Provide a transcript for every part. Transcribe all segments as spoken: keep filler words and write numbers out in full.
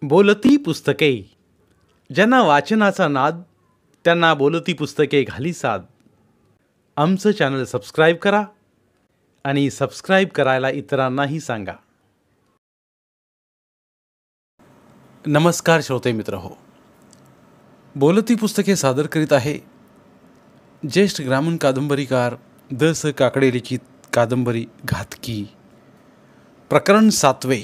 बोलती पुस्तके. ज्यांना वाचनाचा नाद त्यांना बोलती पुस्तके घाली साद. आमचं चॅनल सबस्क्राईब करा आणि सबस्क्राईब करायला इतरांनाही सांगा. नमस्कार श्रोते मित्र हो, बोलती पुस्तके सादर करीत आहे ज्येष्ठ ग्रामीण कादंबरीकार द स काकडे लिखित कादंबरी घातकी, प्रकरण सातवे.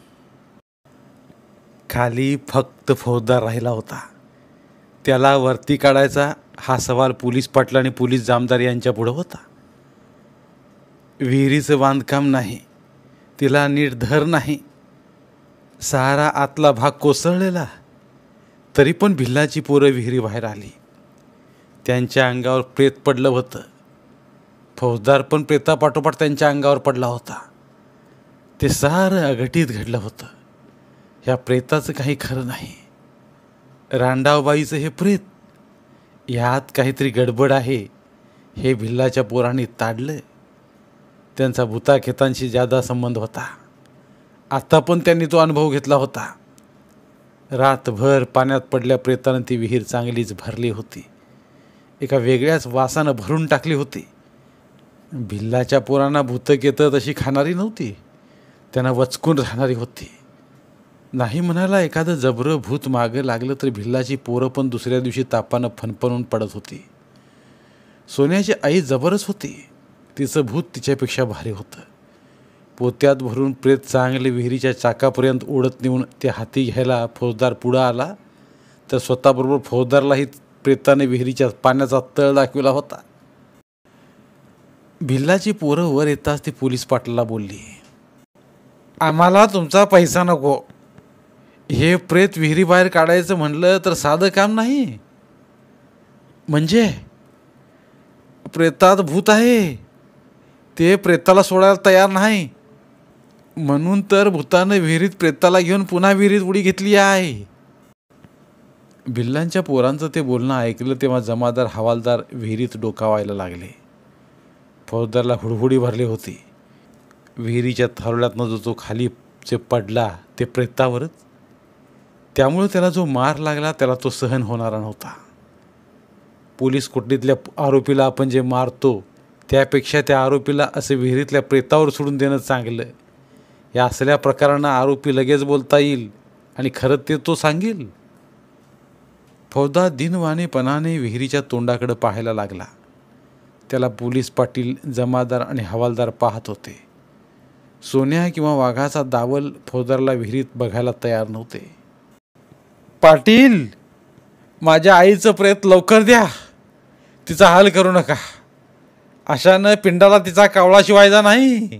खाली फक्त फौजदार राहिला होता. त्याला वरती काढायचा हा सवाल पोलीस पाटील आणि पोलीस जामदार यांच्या पुढं होता. विहिरीचं बांधकाम नाही, तिला नीट धर नाही, सारा आतला भाग कोसळलेला, तरी पण भिल्लाची पोरं विहिरी बाहेर आली. त्यांच्या अंगावर प्रेत पडलं होतं. फौजदार पण प्रेतापाठोपाठ त्यांच्या अंगावर पडला होता. ते सारं अघटित घडलं होतं. ह्या प्रेताचं काही खरं नाही. रांडावबाईचं हे प्रेत, ह्यात काहीतरी गडबड आहे हे भिल्लाच्या पोरांनी ताडलं. त्यांचा भूताखेतांशी जादा संबंध होता. आता पण त्यांनी तो अनुभव घेतला होता. रातभर पाण्यात पडल्या प्रेतानं ती विहीर चांगलीच भरली होती. एका वेगळ्याच वासानं भरून टाकली होती. भिल्लाच्या पोरांना भूतक येतं तशी खाणारी नव्हती, त्यांना वचकून राहणारी होती. नाही म्हणायला एखादं जबरं भूत मागं लागलं तरी भिल्लाची पोरं पण दुसऱ्या दिवशी तापानं फणफणून पडत होती. सोन्याची आई जबरच होती. तिचं भूत तिच्यापेक्षा भारी होतं. पोत्यात भरून प्रेत चांगले विहिरीच्या चाकापर्यंत ओढत नेऊन ते हाती घ्यायला फौजदार पुढं आला तर स्वतःबरोबर फौजदारलाही प्रेताने विहिरीच्या पाण्याचा तळ दाखविला होता. भिल्लाची पोरं वर येताच ती पोलीस पाटलाला बोलली, आम्हाला तुमचा पैसा नको. हे प्रेत विहिरी बाहेर काढायचं म्हणलं तर साधं काम नाही. म्हणजे प्रेतात भूत आहे, ते प्रेताला सोडायला तयार नाही, म्हणून तर भूतानं विहिरीत प्रेताला घेऊन पुन्हा विहिरीत उडी घेतली आहे. भिल्लांच्या पोरांचं ते बोलणं ऐकलं तेव्हा जमादार हवालदार विहिरीत डोकावायला लागले. फौजदारला हुडहुडी भरली होती. विहिरीच्या थारोळ्यातनं जो तो खाली जे पडला ते प्रेतावरच, त्यामुळे त्याला जो मार लागला त्याला तो सहन होणारा नव्हता. पोलीस कोठडीतल्या आरोपीला आपण जे मारतो त्यापेक्षा त्या आरोपीला असे विहिरीतल्या प्रेतावर सोडून देणं चांगलं. या असल्या प्रकारांना आरोपी लगेच बोलता येईल आणि खरं ते तो सांगेल. फौजदार दिनवाणेपणाने विहिरीच्या तोंडाकडे पाहायला लागला. त्याला पोलीस पाटील, जमादार आणि हवालदार पाहत होते. सोन्या किंवा वाघाचा दावल फौजदारला विहिरीत बघायला तयार नव्हते. पाटील, माझ्या आईचं प्रेत लवकर द्या, तिचा हाल करू नका. अशानं पिंडाला तिचा कावळा शिवायचा नाही.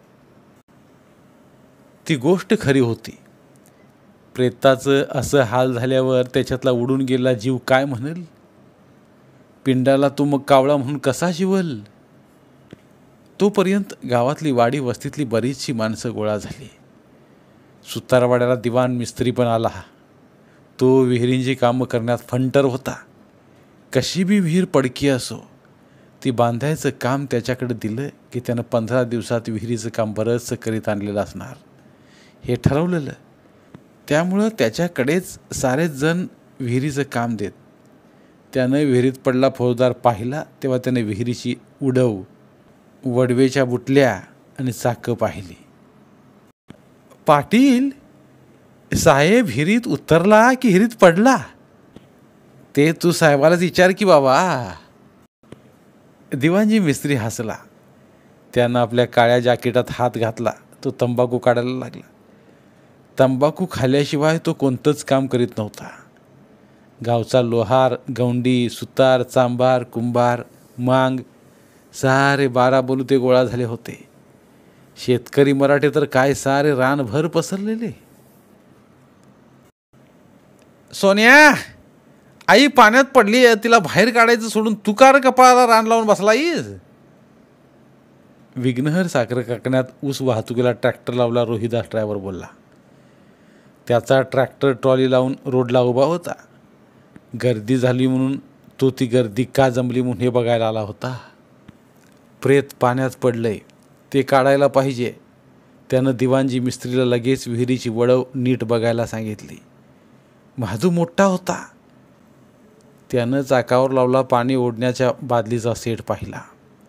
ती गोष्ट खरी होती. प्रेताचं असं हाल झाल्यावर त्याच्यातला उडून गेला जीव काय म्हणेल? पिंडाला तो मग कावळा म्हणून कसा शिवल? तोपर्यंत गावातली वाडी वस्तीतली बरीचशी माणसं गोळा झाली. सुतारवाड्याला दिवाण मिस्त्री पण आला. तो विहिरींची कामं करण्यात फंटर होता. कशी बी विहीर पडकी असो, ती बांधायचं काम त्याच्याकडे दिलं की त्यानं पंधरा दिवसात विहिरीचं काम बरंचसं करीत आणलेलं असणार हे ठरवलेलं. त्यामुळं त्याच्याकडेच सारेच जण विहिरीचं काम देत. त्यानं विहिरीत पडला फौजदार पाहिला तेव्हा त्याने विहिरीची उडव, वडवेच्या बुटल्या आणि चाकं पाहिली. पाटील साहेब विहिरीत उतरला की विहिरीत पडला? ते तू साहेबालाच विचार की बाबा. दिवाणजी मिस्त्री हसला. त्यानं आपल्या काळ्या जॅकेटात हात घातला. तो तंबाखू काढायला लागला. तंबाखू खाल्ल्याशिवाय तो कोणतंच काम करीत नव्हता. गावचा लोहार, गवंडी, सुतार, चांभार, कुंभार, मांग सारे बारा बोलू गोळा झाले होते. शेतकरी मराठे तर काय सारे रानभर पसरलेले. सोन्या, आई पाण्यात पडली, तिला बाहेर काढायचं सोडून तू कार कपाळाला रान लावून बसलायस? विघ्नहर साखर कारखान्यात ऊस वाहतुकीला ट्रॅक्टर लावला रोहिदास ड्रायव्हर बोलला. त्याचा ट्रॅक्टर ट्रॉली लावून रोडला उभा होता. गर्दी झाली म्हणून तो ती गर्दी का जमली म्हणून हे बघायला आला होता. प्रेत पाण्यात पडलंय, ते काढायला पाहिजे. त्यानं दिवाणजी मिस्त्रीला लगेच विहिरीची वडव नीट बघायला सांगितली. महादू मोठा होता. त्यानं चाकावर लावला पाणी ओढण्याच्या बादलीचा सेट पाहिला.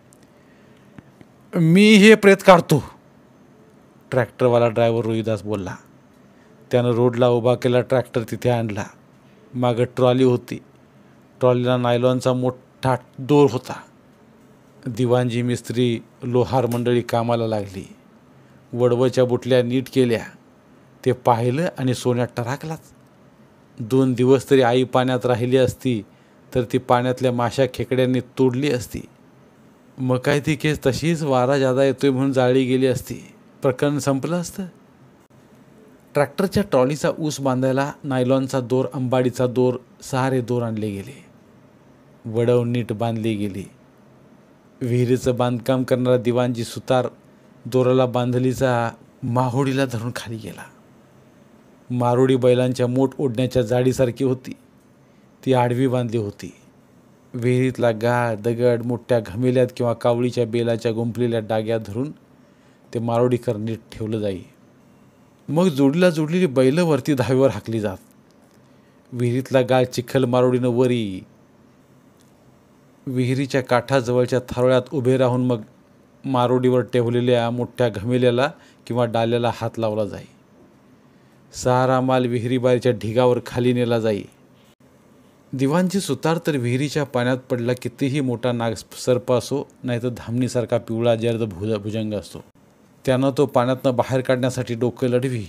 मी हे प्रेत काढतो, ट्रॅक्टरवाला ड्रायव्हर रोहिदास बोलला. त्यानं रोडला उभा केला, ट्रॅक्टर तिथे आणला. मागं ट्रॉली होती. ट्रॉलीला नायलॉनचा मोठा दोर होता. दिवाणजी मिस्त्री लोहार मंडळी कामाला लागली. वडवच्या बुटल्या नीट केल्या. ते पाहिलं आणि सोन्यात टराकलाच. दोन दिवस तरी आई पाण्यात राहिली असती तर ती पाण्यातल्या माशा खेकड्यांनी तोडली असती. मग काय ती केस तशीच वारा जादा येतोय म्हणून जाळली गेली असती. प्रकरण संपलं असतं. ट्रॅक्टरच्या ट्रॉलीचा ऊस बांधायला नायलॉनचा दोर, अंबाडीचा दोर, सारे दोर आणले गेले. वडव नीट बांधली गेली. विहिरीचं बांधकाम करणारा दिवाणजी सुतार दोराला बांधलीचा माहोडीला धरून खाली गेला. मारोडी बैलांच्या मोठ ओढण्याच्या जाडीसारखी होती. ती आडवी बांधली होती. विहिरीतला गाळ, दगड मोठ्या घमेल्यात किंवा कावळीच्या बेलाच्या गुंफलेल्या डाग्यात धरून ते मारोडीकर नीट ठेवलं जाई. मग जोडीला जोडलेली बैलं वरती धावेवर हाकली जात. विहिरीतला गाळ चिखल मारोडीनं वरी विहिरीच्या काठाजवळच्या थारोळ्यात उभे राहून मग मारोडीवर ठेवलेल्या मोठ्या घमेल्याला किंवा डाल्याला हात लावला जाई. सारा माल विहिरीबाहेरच्या ढिगावर खाली नेला जाई. दिवाणजी सुतार तर विहिरीच्या पाण्यात पडला कितीही मोठा नाग सर्प असो, नाहीतर धामणीसारखा पिवळा जर्द भुज भुजंग असतो, त्यानं तो पाण्यातनं बाहेर काढण्यासाठी डोकं लढवी.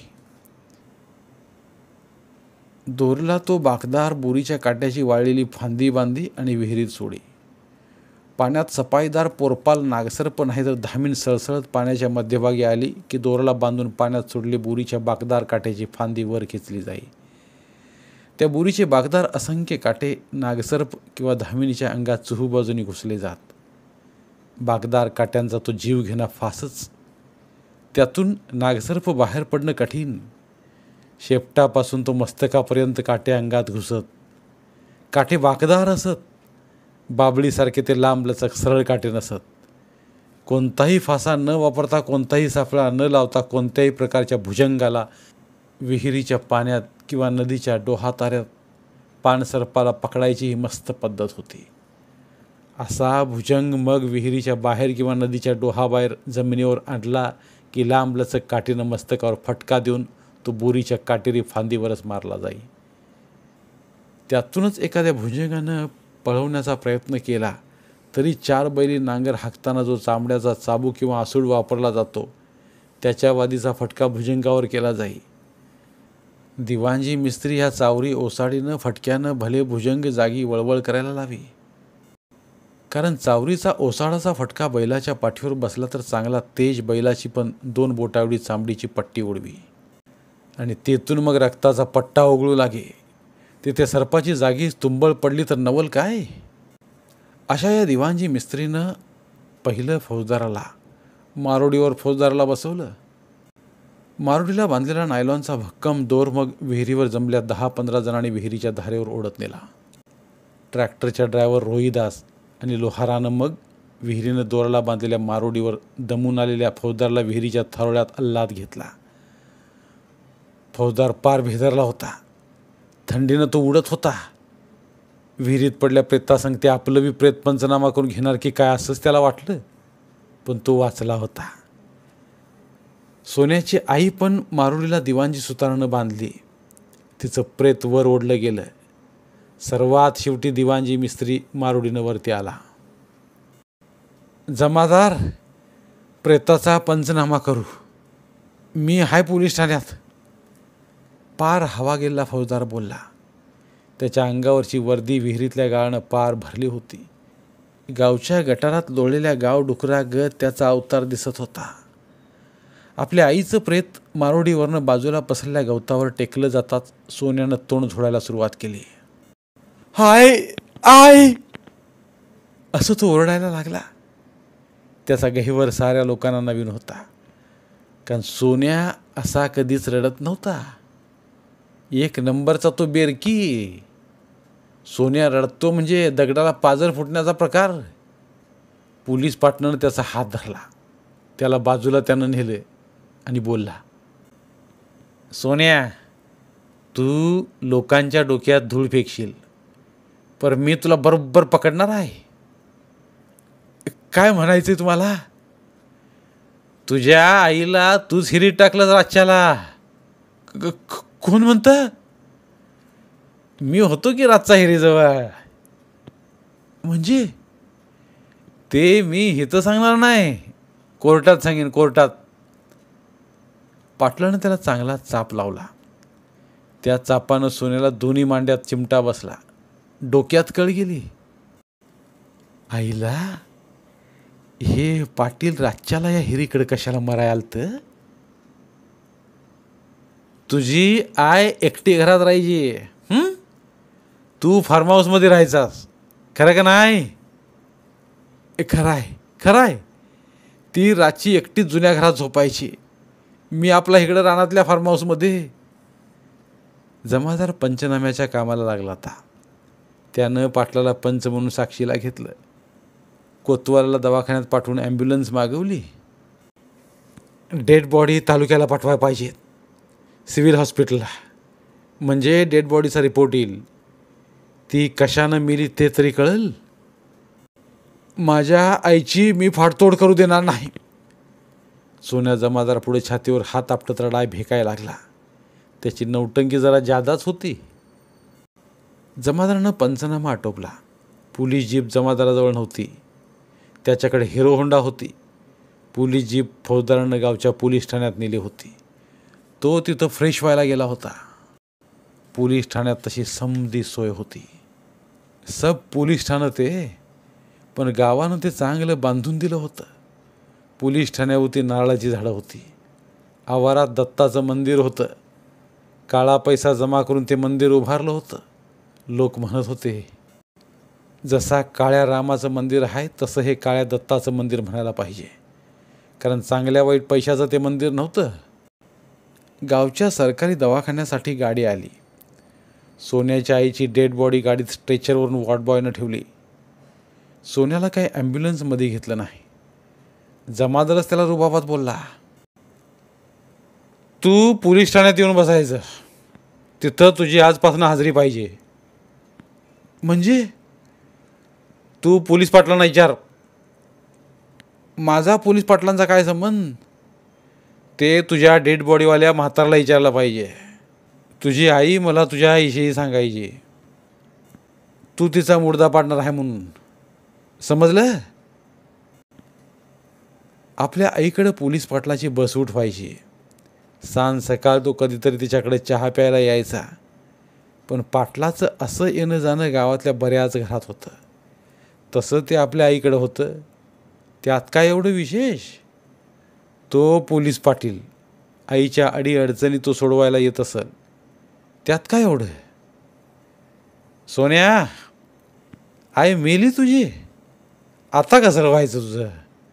दोरला तो बाकदार बोरीच्या काट्याची वाळलेली फांदी बांधी आणि विहिरीत सोडी. पाण्यात सफाईदार पोरपाल नागसर्प नाही तर धामीन सळसळत पाण्याच्या मध्यभागी आली की दोराला बांधून पाण्यात सोडली बोरीच्या बाकदार काट्याची फांदी वर खेचली जाई. त्या बोरीचे बाकदार असंख्य काटे नागसर्प किंवा धामिनीच्या अंगात चहूबाजूनी घुसले जात. बाकदार काट्यांचा तो जीव घेणा फासच. त्यातून नागसर्प बाहेर पडणं कठीण. शेपटापासून तो मस्तकापर्यंत काटे अंगात घुसत. काटे बाकदार असत. बाबळीसारखे ते लांब लचक सरळ काटे नसत. कोणताही फासा न वापरता, कोणताही सापळा न लावता कोणत्याही प्रकारच्या भुजंगाला विहिरीच्या पाण्यात किंवा नदीच्या डोहाताऱ्यात पाणसर्पाला पकडायची ही मस्त पद्धत होती. असा भुजंग मग विहिरीच्या बाहेर किंवा नदीच्या डोहाबाहेर जमिनीवर आणला की लांब लचक काठीनं मस्तकावर फटका देऊन तो बोरीच्या काटेरी फांदीवरच मारला जाई. त्यातूनच एखाद्या भुजंगानं पळवण्याचा प्रयत्न केला तरी चार बैली नांगर हाकताना जो चांबड्याचा चाबूक किंवा आसूड वापरला जातो त्याच्या वादीचा फटका भुजंगावर केला जाई. दिवाणजी मिस्त्री ह्या चावरी ओसाडीनं फटक्यानं भले भुजंग जागी वळवळ करायला लावी. कारण चावरीचा ओसाडाचा फटका बैलाच्या पाठीवर बसला तर चांगला तेज बैलाची पण दोन बोटावडी चांबडीची पट्टी उडवी आणि तेथून मग रक्ताचा पट्टा ओघळू लागे. तिथे सर्पाची जागी तुंबळ पडली तर नवल काय. अशा या दिवाणजी मिस्त्रीनं पहिलं फौजदाराला मारोडीवर फौजदाराला बसवलं. मारोडीला बांधलेला नायलॉनचा भक्कम दोर मग विहिरीवर जमल्या दहा पंधरा जणांनी विहिरीच्या धारेवर ओढत नेला. ट्रॅक्टरच्या ड्रायव्हर रोहिदास आणि लोहारानं मग विहिरीनं दोराला बांधलेल्या मारोडीवर दमून आलेल्या फौजदाराला विहिरीच्या थारोळ्यात अल्लाद घेतला. फौजदार पार भेदरला होता. थंडीनं तो उडत होता. विहिरीत पडल्या प्रेतासंग ते आपलं बी प्रेत पंचनामा करून घेणार की काय असंच त्याला वाटलं. पण तो वाचला होता. सोन्याची आई पण मारोडीला दिवाणजी सुतारानं बांधली. तिचं प्रेत वर ओढलं गेलं. सर्वात शेवटी दिवाणजी मिस्त्री मारोडीनं वरती आला. जमादार, प्रेताचा पंचनामा करू. मी हाय पोलीस ठाण्यात. पार हवा गेला फौजदार बोलला. त्याच्या अंगावरची वर्दी विहिरीतल्या गाळानं पार भरली होती. गावच्या गटारात लोळलेल्या गाव डुकरागत त्याचा अवतार दिसत होता. आपल्या आईचं प्रेत मारोडीवरनं बाजूला पसरलेल्या गवतावर टेकलं जाताच सोन्यानं तोंड झोडायला सुरुवात केली. हाय आय असं तो ओरडायला लागला. त्याचा गहिवर साऱ्या लोकांना नवीन होता. कारण सोन्या असा कधीच रडत नव्हता. एक नंबरचा तो बेरकी. सोन्या रडतो म्हणजे दगडाला पाजर फुटण्याचा प्रकार. पोलीस पाटणानं त्याचा हात धरला. त्याला बाजूला त्यानं नेलं आणि बोलला, सोन्या, तू लोकांच्या डोक्यात धूळ फेकशील, पर मी तुला बरोबर पकडणार आहे. काय म्हणायचंय तुम्हाला? तुझ्या आईला तूच हिरीत टाकलं राज्याला. कोण म्हणतं? मी होतो की रातचा हिरीजवळ. म्हणजे ते मी इथं सांगणार नाही, कोर्टात सांगेन, कोर्टात. पाटलानं त्याला चांगला चाप लावला. त्या चापानं सोन्याला दोन्ही मांड्यात चिमटा बसला. डोक्यात कळ गेली. आईला, हे पाटील राज्याला या हिरीकडे कशाला मराय आलतं? तुझी आय एकटी घरात राहायची, हं? तू फार्म हाऊसमध्ये राहायचास, खरं का नाही? खरं आहे, खरं आहे. ती रातची एकटीच जुन्या घरात झोपायची, मी आपला इकडं रानातल्या फार्म हाऊसमध्ये. जमादार पंचनाम्याच्या कामाला लागला होता. त्यानं पाटलाला पंच म्हणून साक्षीला घेतलं. कोतवालाला दवाखान्यात पाठवून ॲम्ब्युलन्स मागवली. डेड बॉडी तालुक्याला पाठवायला पाहिजेत, सिव्हिल हॉस्पिटलला, म्हणजे डेड बॉडीचा रिपोर्ट येईल. ती कशानं मेली ते तरी कळेल. माझ्या आईची मी फाडतोड करू देणार नाही. सोन्या जमादार पुढे छातीवर हात आपटत रडाय भेकायला लागला. त्याची नौटंकी जरा जादाच होती. जमादारानं पंचनामा आटोपला. पोलीस जीप जमादाराजवळ नव्हती, त्याच्याकडे हिरो होंडा होती. पोलीस जीप फौजदारानं गावच्या पोलीस ठाण्यात नेली होती. तो तिथं फ्रेश व्हायला गेला होता. पोलीस ठाण्यात तशी समधी सोय होती. सब पोलीस ठाणं ते, पण गावानं ते चांगलं बांधून दिलं होतं. पोलीस ठाण्यावरती नारळाची झाडं होती. आवारात दत्ताचं मंदिर होतं. काळा पैसा जमा करून ते मंदिर उभारलं होतं. लोक म्हणत होते, जसा काळ्या रामाचं मंदिर आहे तसं हे काळ्या दत्ताचं मंदिर म्हणायला पाहिजे, कारण चांगल्या वाईट पैशाचं ते मंदिर नव्हतं. गावच्या सरकारी दवाखान्यासाठी गाडी आली. सोन्याच्या आईची डेड बॉडी गाडीत स्ट्रेचरवरून वॉर्डबॉयनं ठेवली. सोन्याला काही ॲम्ब्युलन्समध्ये घेतलं नाही. जमादारच त्याला रुबाबात बोलला, तू पोलीस ठाण्यात येऊन बसायचं, तिथं तुझी आजपासून हजेरी पाहिजे. म्हणजे? तू पोलीस पाटलांना विचार. माझा पोलीस पाटलांचा काय संबंध? ते तुझ्या डेड बॉडीवाल्या म्हातारला विचारलं पाहिजे. तुझी आई मला तुझ्या आईशी सांगायची, तू तिचा मुर्दा पाडणार आहे म्हणून, समजलं? आपल्या आईकडं पोलीस पाटलाची बस उठवायची. सांज सकाळ तो कधीतरी तिच्याकडे चहा प्यायला यायचा. पण पाटलाचं असं येणं जाणं गावातल्या बऱ्याच घरात होतं. तसं ते आपल्या आईकडं होतं. त्यात काय एवढं विशेष? तो पोलीस पाटील, आईच्या अडीअडचणी तो सोडवायला येत असेल, त्यात काय एवढं? सोन्या, आई मेली तुझी, आता कसं व्हायचं तुझं?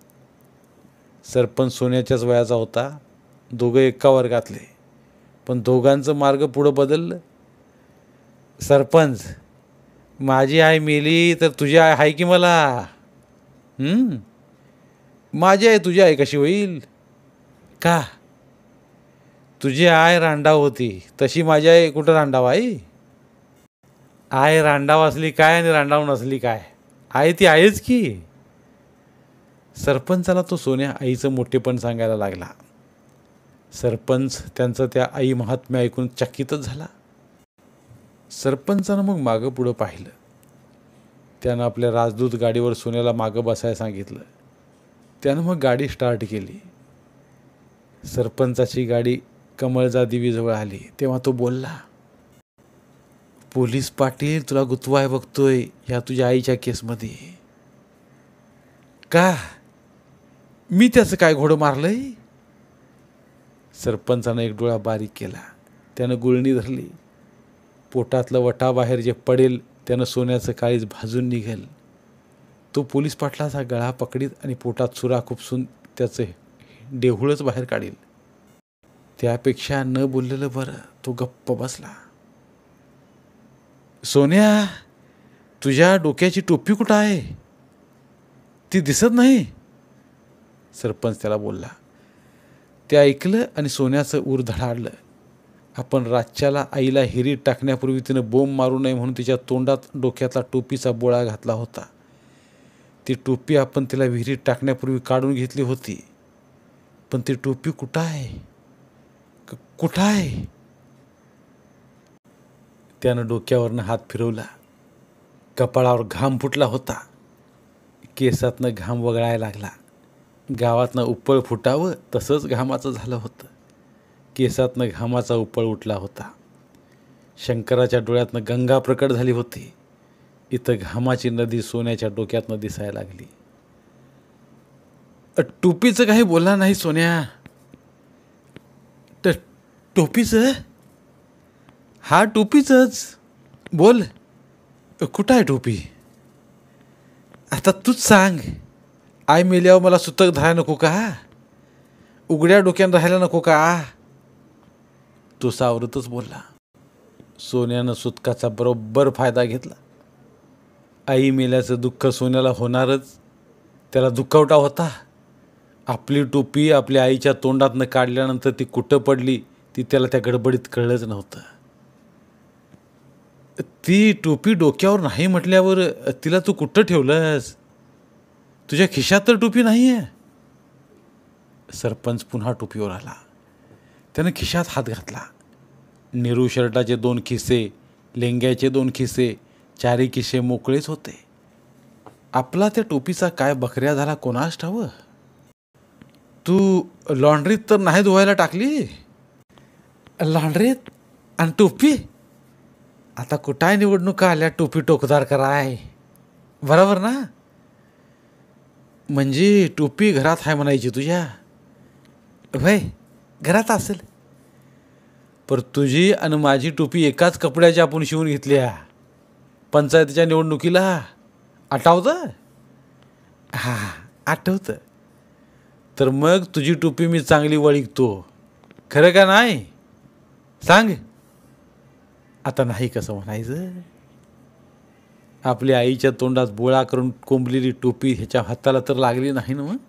सरपंच सोन्याच्याच वयाचा होता. दोघं एका वर्गातले, पण दोघांचं मार्ग पुढं बदललं. सरपंच, माझी आई मेली तर तुझी आई आहे की मला? हं? माझी आई तुझी आई कशी होईल? का? तुझी आय रांडाव होती, तशी माझी आई कुठं रांडाव आहे? आय रांडाव असली काय आणि रांडाव नसली काय, आई ती आहेच की. सरपंचाला तो सोन्या आईचं मोठेपण सांगायला लागला. सरपंच त्यांचं त्या आई महात्म्य ऐकून चकितच झाला. सरपंचानं मग मागं पुढं पाहिलं. त्यानं आपल्या राजदूत गाडीवर सोन्याला मागं बसायला सांगितलं. त्यानं मग गाडी स्टार्ट केली. सरपंचाची गाडी कमळजा देवीजवळ आली तेव्हा तो बोलला, पोलीस पाटील तुला गुतवाय बघतोय या तुझ्या आईच्या केसमध्ये. का? मी त्याचं काय घोडं मारलंय? सरपंचानं एक डोळा बारीक केला. त्यानं गुळणी धरली. पोटातलं वटाबाहेर जे पडेल त्यानं सोन्याचं काळीज भाजून निघेल. तो पोलीस पाटलाचा गळा पकडीत आणि पोटात सुरा खुपसून त्याचं डेहुळच बाहेर काढील. त्यापेक्षा न बोललेलं बरं. तो गप्प बसला. सोन्या, तुझ्या डोक्याची टोपी कुठं आहे? ती दिसत नाही. सरपंच त्याला बोलला. ते ऐकलं आणि सोन्याचं ऊर धडाडलं. आपण रातच्याला आईला हिरीत टाकण्यापूर्वी तिनं बोंब मारू नये म्हणून तिच्या तोंडात डोक्यातला टोपीचा बोळा घातला होता. ती टोपी आपण तिला विहिरीत टाकण्यापूर्वी काढून घेतली होती, पण ती टोपी कुठं आहे? कुठं आहे? त्यानं डोक्यावरनं हात फिरवला. कपाळावर घाम फुटला होता. केसातनं घाम वगळायला लागला. गावातनं उपळ फुटावं तसंच घामाचं झालं होतं. केसातनं घामाचा उपळ उठला होता. शंकराच्या डोळ्यातनं गंगा प्रकट झाली होती. इथं घामाची नदी सोन्याच्या डोक्यातनं दिसायला लागली. टोपीचं काही बोलला नाही सोन्या. ट टोपीचं? हा टोपीचंच. बोल, कुठं आहे टोपी? आता तूच सांग. आई मेल्यावर मला सुतक धरायला नको का? उघड्या डोक्यानं राहायला नको का? तो सावरतच बोलला. सोन्यानं सुतकाचा बरोबर फायदा घेतला. आई मेल्याचं दुःख सोन्याला होणारच. त्याला दुखावटा होता. आपली टोपी आपल्या आईच्या तोंडातनं काढल्यानंतर ती कुठं पडली ती त्याला त्या गडबडीत कळलंच नव्हतं. ती टोपी डोक्यावर नाही म्हटल्यावर तिला तू कुठं ठेवलंस? तुझ्या खिशात तर टोपी नाही आहे. सरपंच पुन्हा टोपीवर आला. त्यानं खिशात हात घातला. नेहरू शर्टाचे दोन खिसे, लेंग्याचे दोन खिसे, चारी खिसे मोकळेच होते. आपला त्या टोपीचा काय बकऱ्या झाला कोणास ठावं? तू लॉन्ड्रीत तर नाही धुवायला टाकली? लॉन्ड्रीत आणि टोपी? आता कुठाय निवडणुका आल्या टोपी टोकदार कराय, बरोबर ना? म्हणजे टोपी घरात आहे म्हणायची तुझ्या? भाई घरात असेल, पर तुझी आणि माझी टोपी एकाच कपड्याची आपण शिवून घेतल्या पंचायतीच्या निवडणुकीला. आठवतं? हां आठवतं. तर मग तुझी टोपी मी चांगली वळिकतो, खरं का नाही? सांग. आता नाही कसं म्हणायचं? आपल्या आईच्या तोंडात बोळा करून कोंबलेली टोपी ह्याच्या हाताला तर लागली नाही ना? मग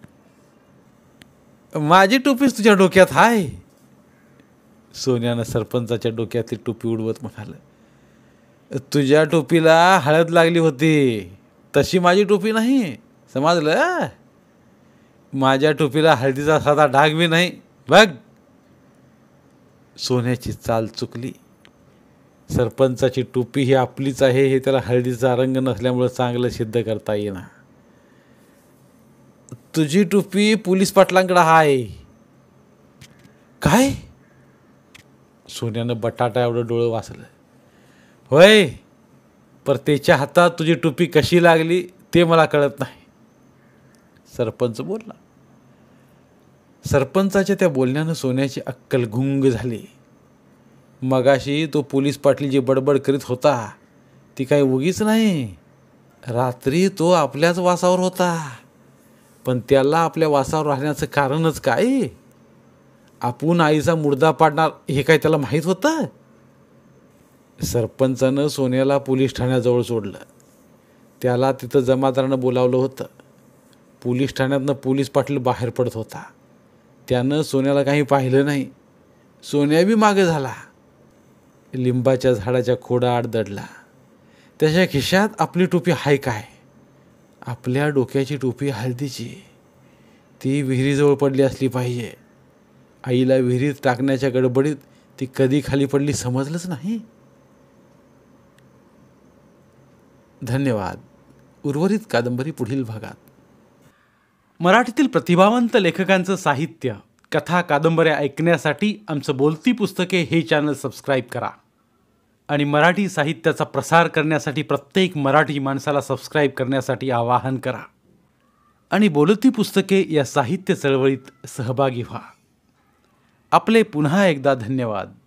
माझी टोपीच तुझ्या डोक्यात आहे. सोन्यानं सरपंचाच्या डोक्यातली टोपी उडवत म्हणाल, तुझ्या टोपीला हळद लागली होती, तशी माझी टोपी नाही, समजलं? माझ्या टोपीला हळदीचा साधा डाग बी नाही बघ. सोन्याची चाल चुकली. सरपंचाची टोपी ही आपलीच आहे हे त्याला हळदीचा रंग नसल्यामुळं चांगलं सिद्ध करता येईना. तुझी टोपी पोलीस पाटलांकडे आहे. काय? सोन्यानं बटाटा एवढं डोळं वाचलं. होय, पर त्याच्या हातात तुझी टोपी कशी लागली ते मला कळत नाही, सरपंच बोलला. सरपंचाच्या त्या बोलण्यानं सोन्याची अक्कल गुंग झाली. मगाशी तो पोलीस पाटील जी बडबड करीत होता ती काही उगीच नाही. रात्री तो आपल्याच वासावर होता, पण त्याला आपल्या वासावर राहण्याचं कारणच काय? आपण आईचा मुर्दा पाडणार हे काय त्याला माहीत होतं? सरपंचानं सोन्याला पोलीस ठाण्याजवळ सोडलं. त्याला तिथं जमादारानं बोलावलं होतं. पोलीस ठाण्यातनं पोलीस पाटील बाहेर पडत होता. त्यानं सोन्याला काही पाहिलं नाही. सोन्या बी मागे झाला. लिंबाच्या झाडाच्या खोडाआड दडला. त्याच्या खिशात आपली टोपी हाय काय? आपल्या डोक्याची टोपी हळदीची. ती विहिरीजवळ पडली असली पाहिजे. आईला विहिरीत टाकण्याच्या गडबडीत ती कधी खाली पडली समजलंच नाही. धन्यवाद. उर्वरित कादंबरी पुढील भागात. मराठीतील प्रतिभावंत लेखकांचं साहित्य, कथा, कादंबऱ्या ऐकण्यासाठी आमचं बोलती पुस्तके हे चॅनल सबस्क्राईब करा आणि मराठी साहित्याचा प्रसार करण्यासाठी प्रत्येक मराठी माणसाला सबस्क्राईब करण्यासाठी आवाहन करा आणि बोलती पुस्तके या साहित्य चळवळीत सहभागी व्हा. आपले पुन्हा एकदा धन्यवाद.